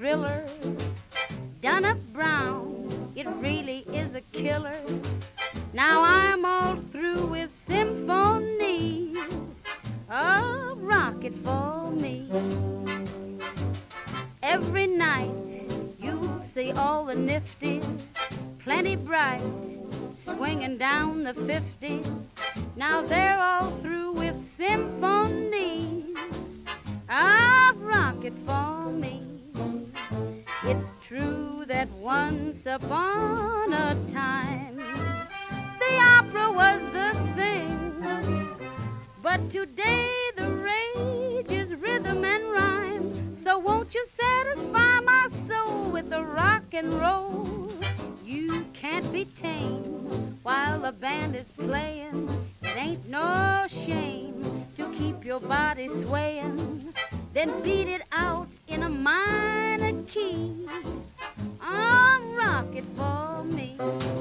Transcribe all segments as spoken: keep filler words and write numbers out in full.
thriller, done up brown, it really is a killer. Now I'm all through with symphonies of rocket for me. Every night you see all the nifties, plenty bright, swinging down the fifties. Now they're all through with symphonies of rocket for me. It's true that once upon a time the opera was the thing, but today the rage is rhythm and rhyme. So won't you satisfy my soul with the rock and roll? You can't be tamed while the band is playing. It ain't no shame to keep your body swaying. Then beat it out in a minor key. Oh, rock it for me.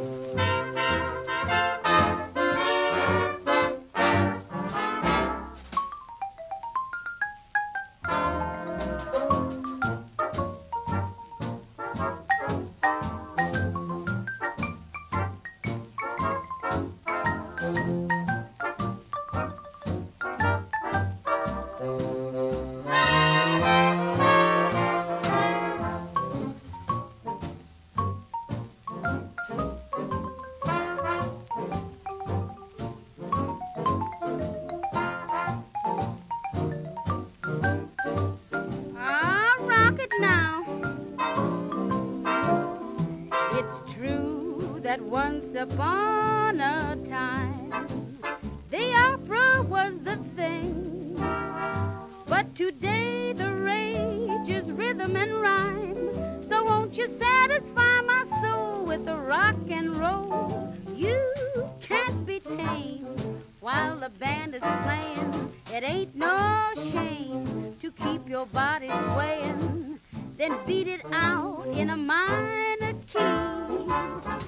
That once upon a time the opera was the thing, but today the rage is rhythm and rhyme. So won't you satisfy my soul with the rock and roll? You can't be tamed while the band is playing. It ain't no shame to keep your body swaying. Then beat it out in a minor key.